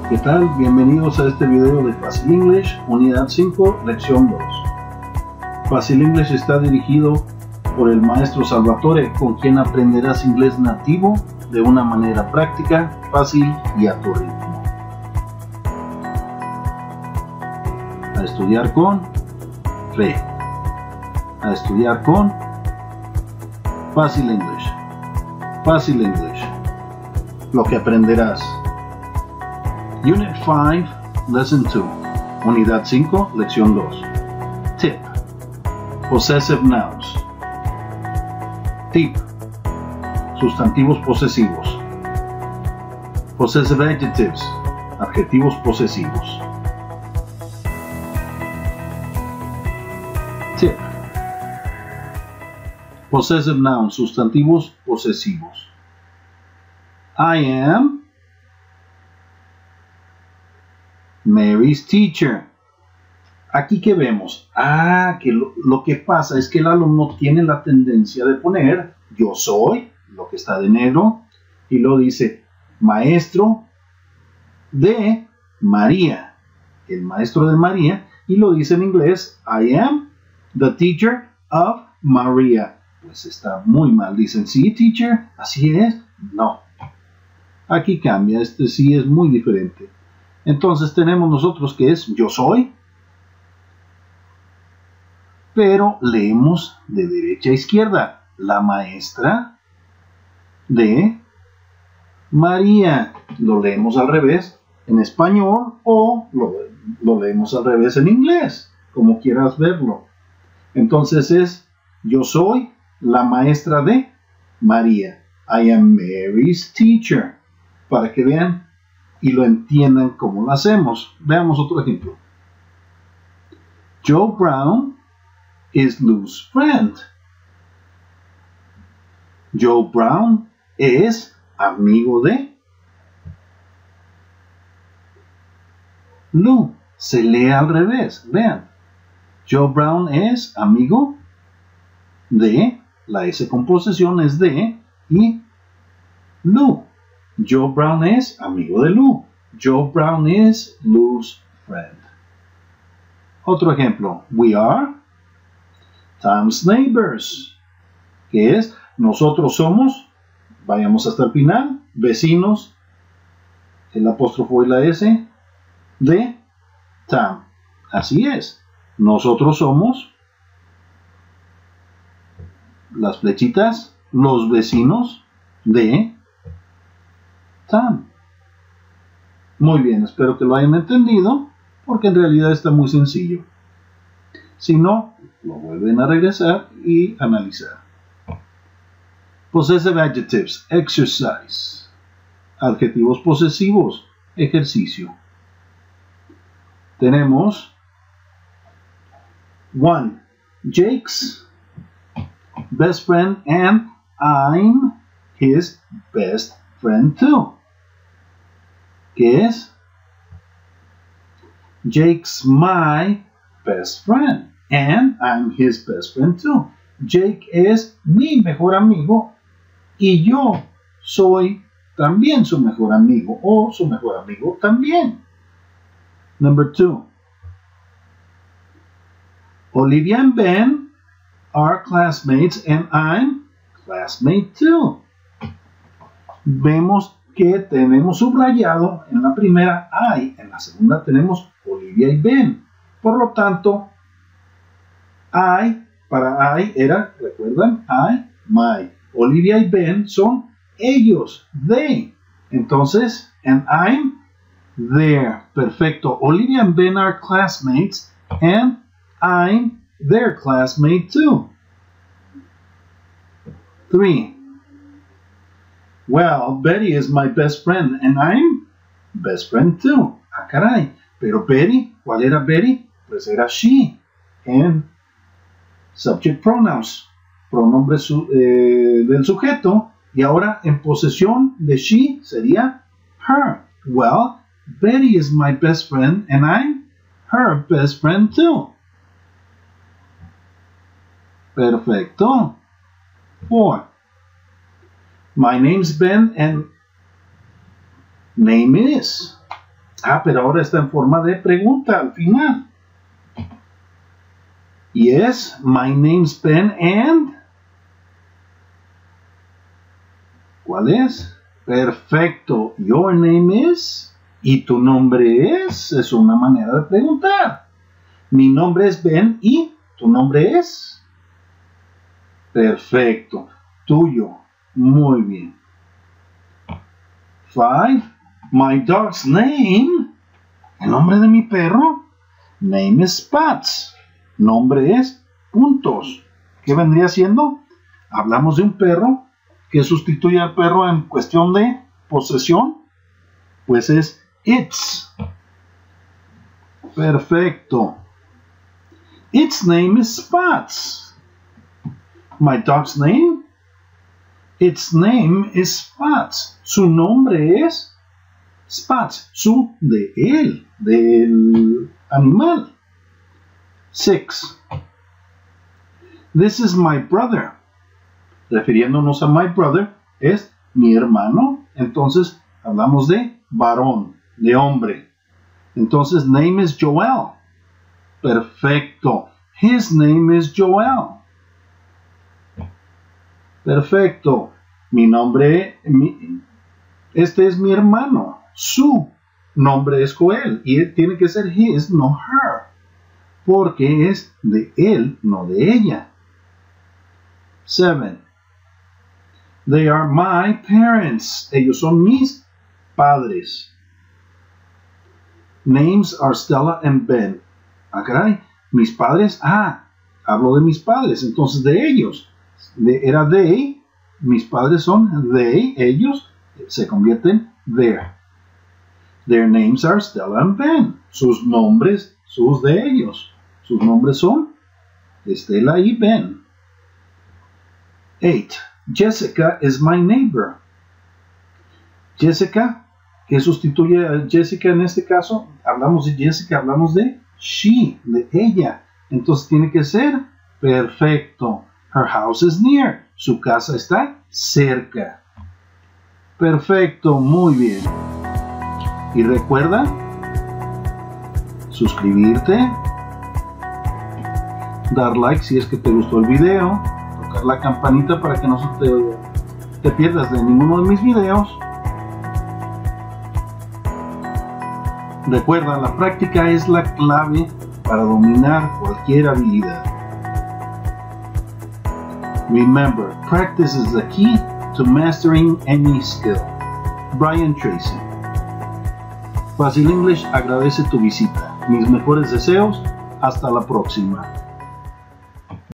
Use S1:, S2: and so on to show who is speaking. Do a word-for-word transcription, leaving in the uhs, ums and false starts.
S1: ¿Qué tal? Bienvenidos a este video de Fácil English, Unidad cinco, Lección dos. Fácil English está dirigido por el maestro Salvatore, con quien aprenderás inglés nativo de una manera práctica, fácil y a tu ritmo. A estudiar con fe. A estudiar con Fácil English. Fácil English. Lo que aprenderás. Unit cinco, Lesson dos. Unidad cinco, Lección dos. Tip. Possessive nouns. Tip. Sustantivos posesivos. Possessive adjectives. Adjetivos posesivos. Tip. Possessive nouns. Sustantivos posesivos. I am Mary's teacher. Aquí que vemos, ah, que lo, lo que pasa es que el alumno tiene la tendencia de poner yo soy, lo que está de negro, y lo dice maestro de María, el maestro de María, y lo dice en inglés, I am the teacher of Maria. Pues está muy mal, dicen, sí, teacher, así es, no. Aquí cambia, este sí es muy diferente. Entonces tenemos nosotros que es yo soy, pero leemos de derecha a izquierda, la maestra de María. Lo leemos al revés en español o lo, lo leemos al revés en inglés, como quieras verlo. Entonces es yo soy la maestra de María. I am Mary's teacher. Para que vean y lo entiendan cómo lo hacemos. Veamos otro ejemplo. Joe Brown is Lou's friend. Joe Brown es amigo de Lou. Se lee al revés. Vean. Joe Brown es amigo de, la S con posesión es de, y Lou. Joe Brown es amigo de Lou. Joe Brown is Lou's friend. Otro ejemplo. We are Tom's neighbors. Que es, nosotros somos, vayamos hasta el final, vecinos, el apóstrofo y la S, de Tom. Así es. Nosotros somos, las flechitas, los vecinos de Tom. Muy bien, espero que lo hayan entendido, porque en realidad está muy sencillo. Si no, lo vuelven a regresar y analizar. Possessive adjectives, exercise. Adjetivos posesivos, ejercicio. Tenemos one, Jake's best friend and I'm his best friend too. ¿Qué es? Jake's my best friend and I'm his best friend too. Jake es mi mejor amigo y yo soy también su mejor amigo o su mejor amigo también. Number two. Olivia and Ben are classmates and I'm classmate too. Vemos que tenemos subrayado en la primera I, en la segunda tenemos Olivia y Ben. Por lo tanto, I, para I era, ¿recuerdan? I, my. Olivia y Ben son ellos, they. Entonces, and I'm their. Perfecto. Olivia and Ben are classmates and I'm their classmate too. Three. Well, Betty is my best friend and I'm best friend too. Ah, caray. Pero Betty, ¿cuál era Betty? Pues era she. And subject pronouns. Pronombre su, eh, del sujeto. Y ahora en posesión de she sería her. Well, Betty is my best friend and I'm her best friend too. Perfecto. Four. My name's Ben and name is. Ah, pero ahora está en forma de pregunta al final. Yes, my name's Ben and... ¿Cuál es? Perfecto. Your name is... ¿Y tu nombre es? Es una manera de preguntar. Mi nombre es Ben y tu nombre es... Perfecto. Tuyo. Muy bien. Five. My dog's name. El nombre de mi perro. Name is Spots. Nombre es puntos. ¿Qué vendría siendo? Hablamos de un perro que sustituye al perro en cuestión de posesión. Pues es its. Perfecto. Its name is Spots. My dog's name? Its name is Spots. Su nombre es Spots. Su de él, del animal. Six. This is my brother. Refiriéndonos a my brother, es mi hermano. Entonces, hablamos de varón, de hombre. Entonces, name is Joel. Perfecto. His name is Joel. Perfecto. Mi nombre, mi, este es mi hermano. Su nombre es Joel. Y tiene que ser his, no her. Porque es de él, no de ella. Seven. They are my parents. Ellos son mis padres. Names are Stella and Ben. Ah, caray. Mis padres. Ah, hablo de mis padres. Entonces de ellos. De, era they. Mis padres son they. Ellos se convierten their. Their names are Stella and Ben. Sus nombres, sus de ellos. Sus nombres son Estela y Ben. Eight. Jessica is my neighbor. Jessica, ¿qué sustituye a Jessica en este caso? Hablamos de Jessica, hablamos de she, de ella. Entonces tiene que ser perfecto. Her house is near. Su casa está cerca. Perfecto, muy bien. Y recuerda suscribirte, dar like si es que te gustó el video, tocar la campanita para que no te, te pierdas de ninguno de mis videos. Recuerda, la práctica es la clave para dominar cualquier habilidad. Remember, practice is the key to mastering any skill. Brian Tracy. Fácil English agradece tu visita. Mis mejores deseos. Hasta la próxima.